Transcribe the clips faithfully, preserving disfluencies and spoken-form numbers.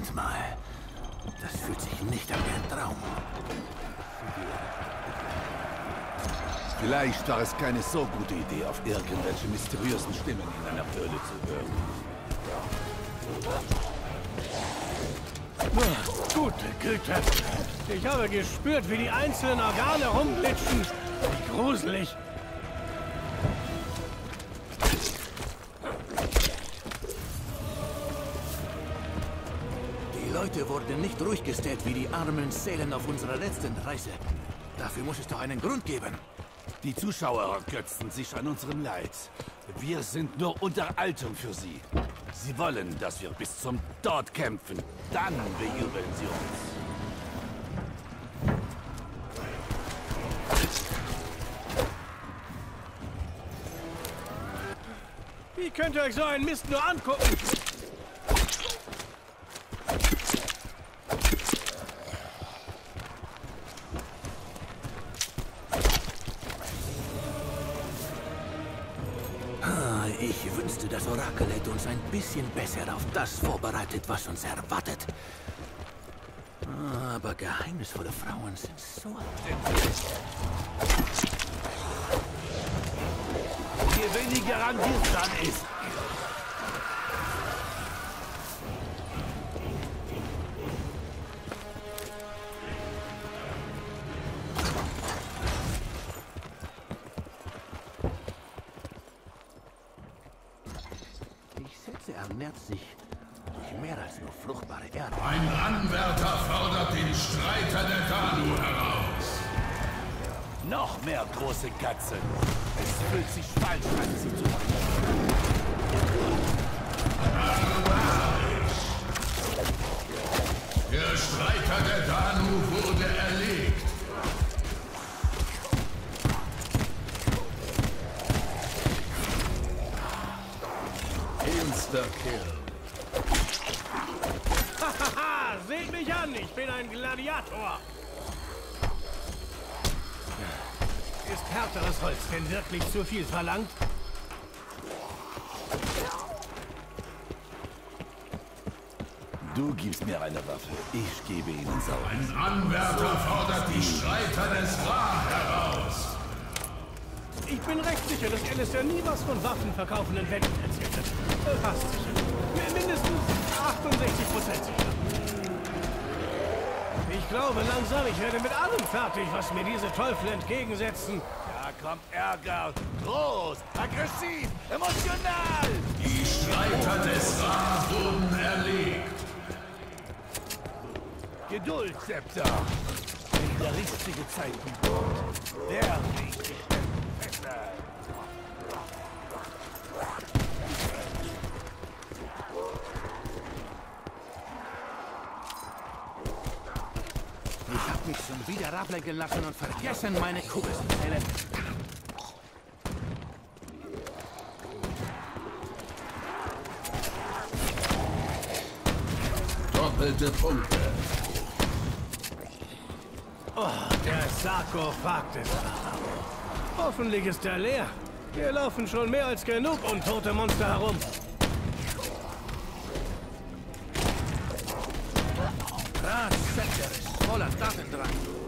Moment mal. Das fühlt sich nicht an wie ein Traum. Vielleicht war es keine so gute Idee, auf irgendwelche mysteriösen Stimmen in einer Höhle zu hören. Oh, gute Güte. Ich habe gespürt, wie die einzelnen Organe rumglitschen. Wie gruselig. Die Leute wurden nicht ruhig gestellt wie die armen Seelen auf unserer letzten Reise. Dafür muss es doch einen Grund geben. Die Zuschauer ergötzen sich an unserem Leid. Wir sind nur Unterhaltung für sie. Sie wollen, dass wir bis zum Tod kämpfen. Dann bejubeln sie uns. Wie könnt ihr euch so einen Mist nur angucken? Ich wünschte, das Orakel hätte uns ein bisschen besser auf das vorbereitet, was uns erwartet. Aber geheimnisvolle Frauen sind so empfindlich. Je weniger garantiert dran ist. Ernährt sich durch mehr als nur fruchtbare Erde. Ein Anwärter fordert den Streiter der Danu heraus. Noch mehr große Katzen. Es fühlt sich falsch an, sie zu machen. Der Streiter der Danu wurde erlegt. Insta-Kill. Hahaha, seht mich an, ich bin ein Gladiator. Ist härteres Holz denn wirklich zu viel verlangt? Du gibst mir eine Waffe, ich gebe ihnen Sauer. Ein Anwärter fordert die Streiter des Ra heraus. Ich bin recht sicher, dass Alistair nie was von waffenverkaufenden Wänden erzählt hat. Äh, Fast sicher. M- Mindestens achtundsechzig Prozent sicher. Ich glaube langsam, ich werde mit allem fertig, was mir diese Teufel entgegensetzen. Da kommt Ärger. Groß, aggressiv, emotional. Die Streiter des Ra wurden erlegt. Geduld, Zepter. Wenn der richtige Zeitpunkt kommt, der richtige Fässer. Ich hab mich schon wieder ablenken lassen und vergessen, meine Kugel zu zählen. Doppelte Punkte. Oh, der Sarkophag des Pharao. Hoffentlich ist er leer. Hier laufen schon mehr als genug untote Monster herum. Rat Scepter ist voller Tatendrang.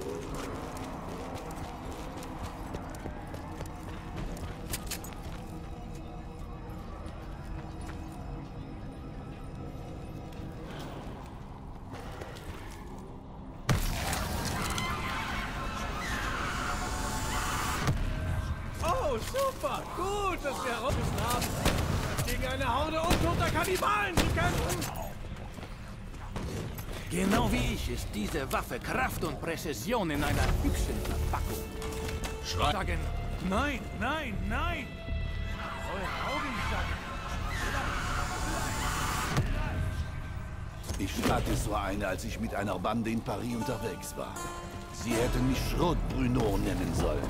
Oh, super! Gut, dass wir herausgefunden haben, gegen eine Horde untoter Kannibalen zu kämpfen! Genau wie ich ist diese Waffe Kraft und Präzision in einer Büchsenverpackung. Schrei Sagen, nein, nein, nein! Eure Augen sagen, Ich hatte so eine, als ich mit einer Bande in Paris unterwegs war. Sie hätten mich Schrot Bruno nennen sollen.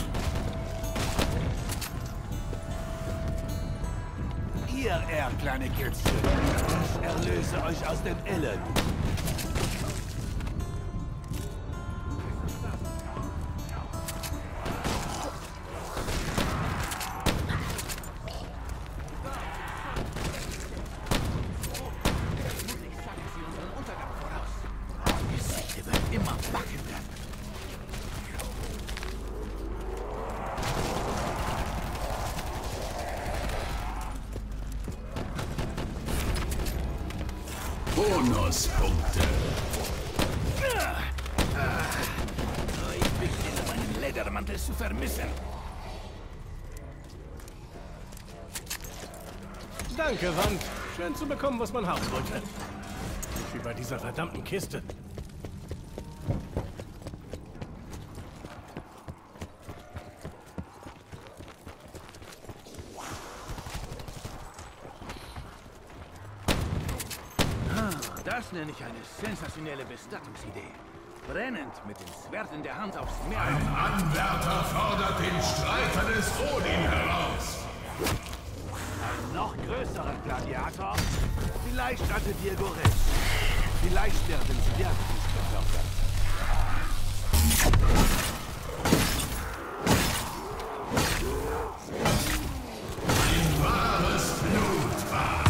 Ihr, er, kleine Kätzchen. Ich erlöse euch aus dem Elend. Bonuspunkte. Ich beginne meinen Ledermantel zu vermissen. Danke, Wand. Schön zu bekommen, was man haben wollte. Wie bei dieser verdammten Kiste. Das nenne ich eine sensationelle Bestattungsidee. Brennend mit den Schwertern der Hand aufs Meer. Ein Anwärter fordert den Streiter des Odin heraus. Ein noch größerer Gladiator? Vielleicht hatte Diego recht. Vielleicht werden sie wirklich befördert. Ein wahres Blutbad.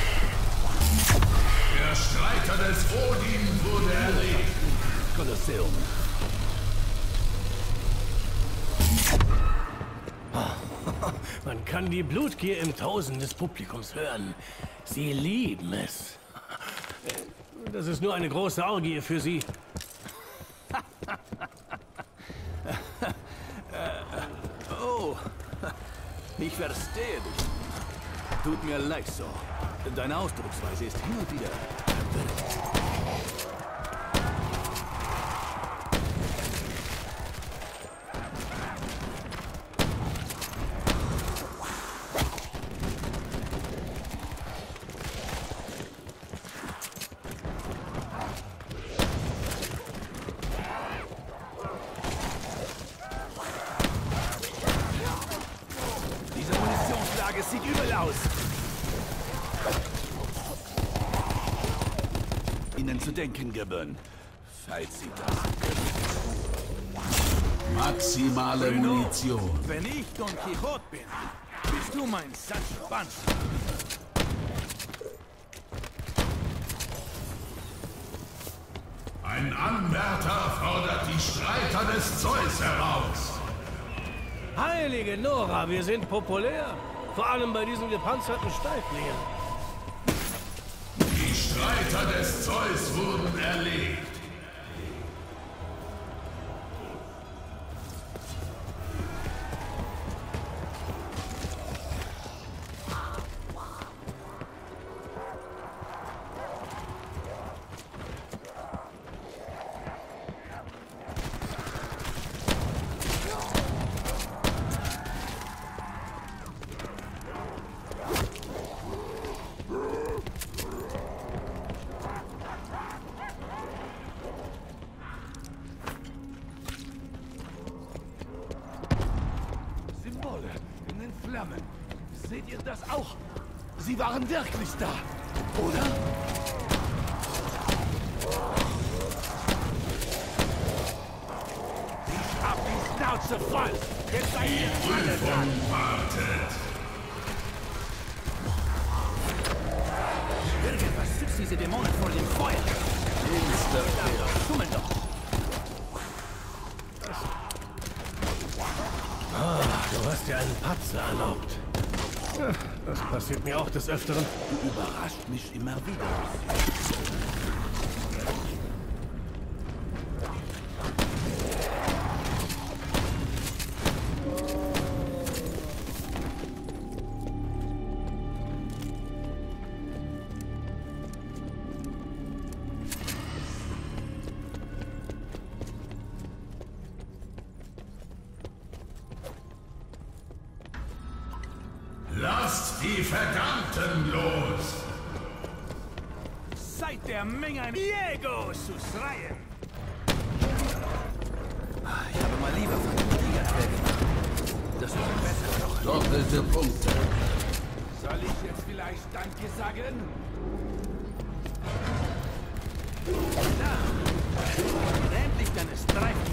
Der Streiter des Odin wurde erlegt. Kolosseum. Man kann die Blutgier im Tausend des Publikums hören. Sie lieben es. Das ist nur eine große Orgie für sie. Oh, ich verstehe dich. Tut mir leid so. Deine Ausdrucksweise ist hin und wieder verwirrend. Es sieht übel aus. Ihnen zu denken gewöhnen, falls Sie das können. Maximale Munition. Wenn ich Don Quixote bin, bist du mein Sancho Panza. Ein Anwärter fordert die Streiter des Zeus heraus. Heilige Nora, wir sind populär. Vor allem bei diesen gepanzerten Steiflingen. Die Streiter des Zeus wurden erlegt. In den Flammen. Seht ihr das auch? Sie waren wirklich da, oder? Ich hab die Schnauze voll. Jetzt seid ihr alle dran. Wartet. Irgendwas schützt diese Dämonen vor dem Feuer. Schummeln doch. Du hast dir einen Patzer erlaubt. Ja, das passiert mir auch des Öfteren. Du überrascht mich immer wieder. Lasst die Verdammten los! Seid der Menge ein Diego zu schreien! Ich habe mal lieber von dem Tiger gemacht. Das ist besser noch. Doppelte Punkte. Soll ich jetzt vielleicht Danke sagen? Da! Endlich deine Streifen.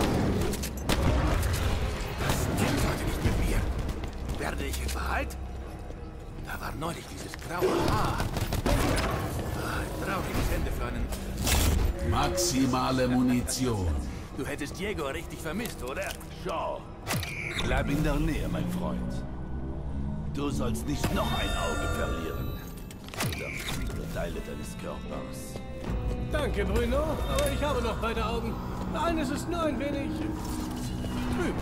Das stimmt heute nicht mit mir. Werde ich etwa alt? Da war neulich dieses graue Haar. Ah, ein trauriges Ende für einen... Maximale Munition. Du hättest Diego richtig vermisst, oder? Schau. Bleib in der Nähe, mein Freund. Du sollst nicht noch ein Auge verlieren. oder Teile deines Körpers. Danke, Bruno, aber ich habe noch beide Augen. Eines ist nur ein wenig trüb.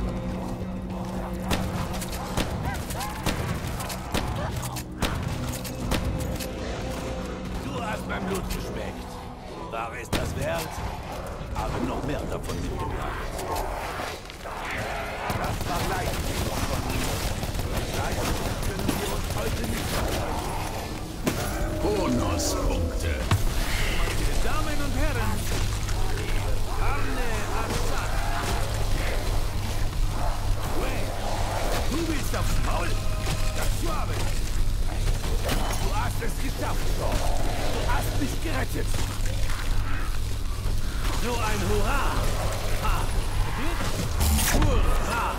Du hast mein Blut geschmeckt. War es das wert? Habe noch mehr davon mitgebracht. Das war leicht von mir. Vielleicht können wir uns heute nicht versprechen. Bonuspunkte. Meine Damen und Herren, Carne Assad. Wait, du willst aufs Maul? Das Schwabe. Du hast es geschafft, Shaw. Du hast mich gerettet. So ein Hurra! Ha! Hurra!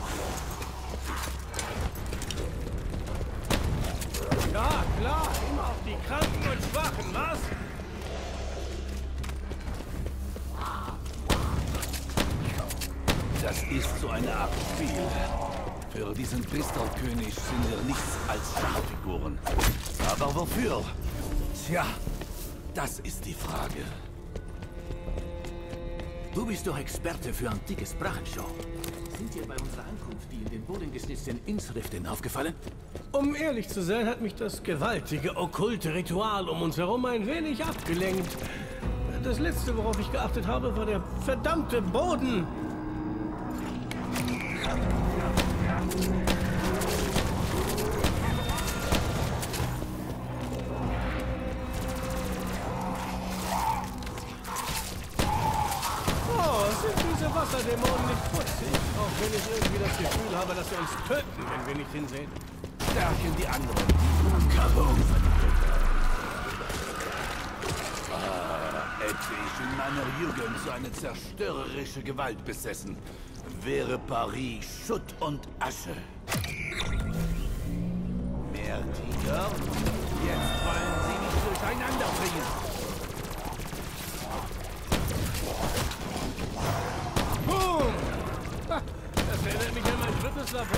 Ja, klar, immer auf die Kranken und Schwachen, was? Das ist so eine Art Spiel. Für diesen Kristallkönig sind wir nichts als Schachfiguren. Aber wofür? Tja, das ist die Frage. Du bist doch Experte für antikes Brachenschau. Sind dir bei unserer Ankunft die in den Boden geschnitzten Inschriften aufgefallen? Um ehrlich zu sein, hat mich das gewaltige, okkulte Ritual um uns herum ein wenig abgelenkt. Das letzte, worauf ich geachtet habe, war der verdammte Boden. Wasserdämonen nicht putzig, auch wenn ich irgendwie das Gefühl habe, dass sie uns töten, wenn wir nicht hinsehen. Stärken die anderen. Kaboom! Ah, hätte ich in meiner Jugend so eine zerstörerische Gewalt besessen, wäre Paris Schutt und Asche. Mehr Tiger? Jetzt wollen sie mich durcheinander bringen. Das erinnert mich an mein drittes Labor.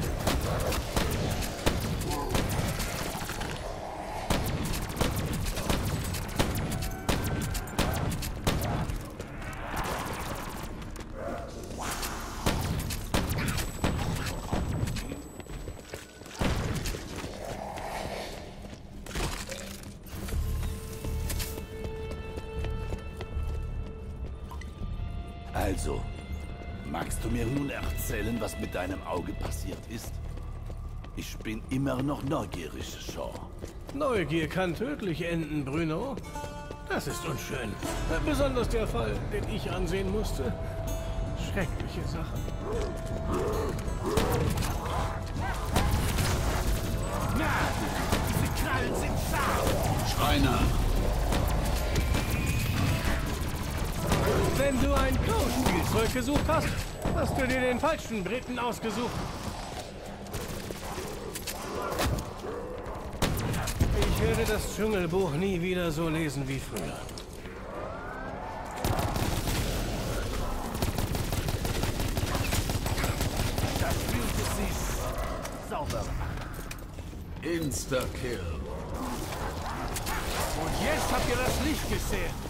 Also, magst du mir nun erzählen, was mit deinem Auge passiert ist? Ich bin immer noch neugierig, Shaw. Neugier kann tödlich enden, Bruno. Das ist unschön. Besonders der Fall, den ich ansehen musste. Schreckliche Sache. Na, diese Krallen sind scharf! Schreiner. Wenn du ein Klauspielzeug gesucht hast, hast du dir den falschen Briten ausgesucht. Ich werde das Dschungelbuch nie wieder so lesen wie früher. Das fühlte sich sauber an. Insta-Kill. Und jetzt habt ihr das Licht gesehen.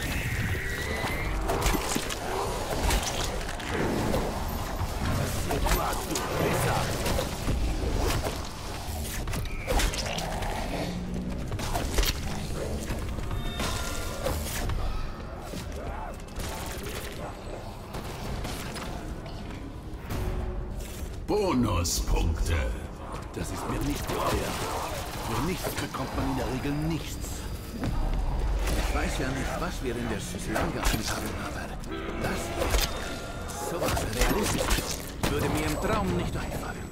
Bonuspunkte. Das ist mir nicht teuer. Für nichts bekommt man in der Regel nichts. Ich weiß ja nicht, was wir in der Schüssel gehabt haben, aber das, sowas Realistisches, würde mir im Traum nicht einfallen.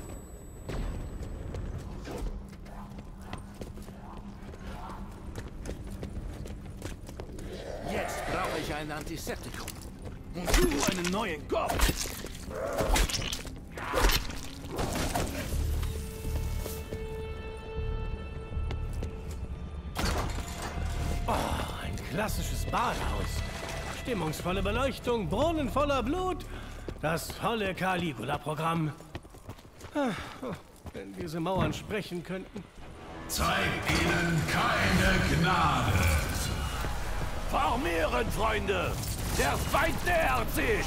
Jetzt brauche ich ein Antiseptikum. Und du einen neuen Kopf. Oh, ein klassisches Badehaus. Stimmungsvolle Beleuchtung, Brunnen voller Blut. Das volle Caligula-Programm. Ah, oh, wenn diese Mauern sprechen könnten. Zeig ihnen keine Gnade. Formieren, Freunde! Der Feind nähert sich!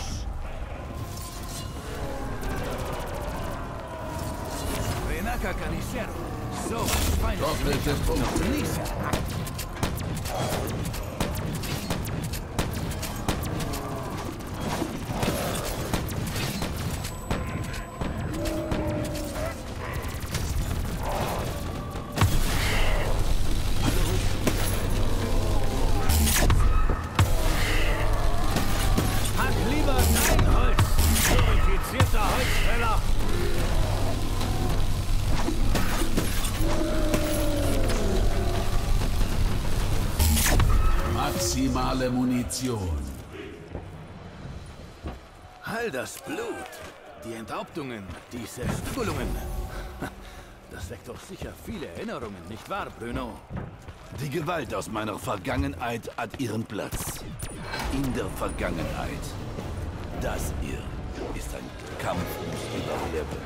Renaca Carnicero. So was Feines. Doppelte Punkte. Nicht. Hack lieber dein Holz. Purifizierter Holzfäller. Maximale Munition. All das Blut, die Enthauptungen, die Zerstückelungen. Das weckt doch sicher viele Erinnerungen, nicht wahr, Bruno? Die Gewalt aus meiner Vergangenheit hat ihren Platz. In der Vergangenheit. Das hier ist ein Kampf ums Überleben.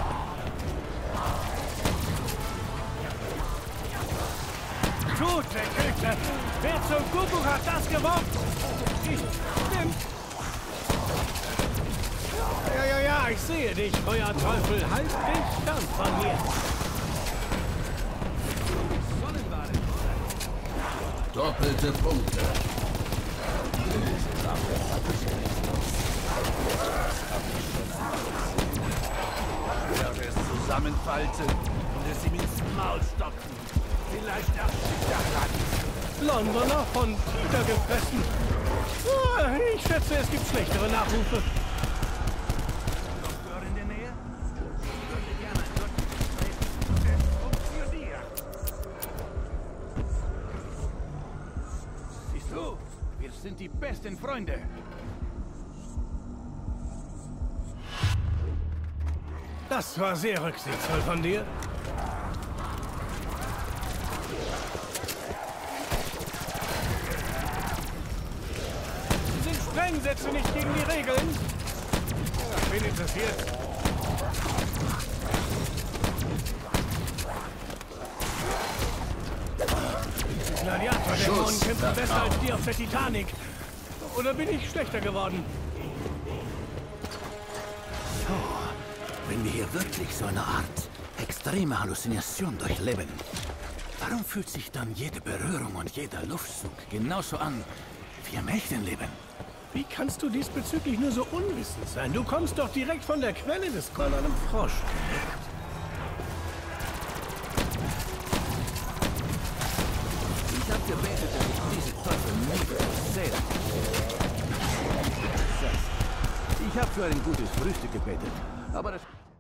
Gute Güte! Wer zum Kuckuck hat das gewollt? Ich bin... Ja, ja, ja, ich sehe dich, Feuerteufel. Halt dich fern von mir. Doppelte Punkte. Ich werde es zusammenfalten und es ihm ins Maul stopfen. Vielleicht erstickt er Land. Londoner von Tiger gefressen. Ah, ich schätze, es gibt schlechtere Nachrufe. Doktor in der Nähe? Ich würde gerne ein Gott reden. Für dir. Siehst du, wir sind die besten Freunde. Das war sehr rücksichtsvoll von dir. Sie sind streng, setze nicht gegen die Regeln. Ja, wen interessiert? Diese Gladiator-Dämonen kämpfen besser als die auf der Titanic. Oder bin ich schlechter geworden? Wenn wir hier wirklich so eine Art extreme Halluzination durchleben, warum fühlt sich dann jede Berührung und jeder Luftzug genauso an wie im echten Leben? Wie kannst du diesbezüglich nur so unwissend sein? Du kommst doch direkt von der Quelle des von einem Frosch. Ich habe gebetet, dass ich diese Teufel nie sehe. Ich habe für ein gutes Frühstück gebetet, aber das...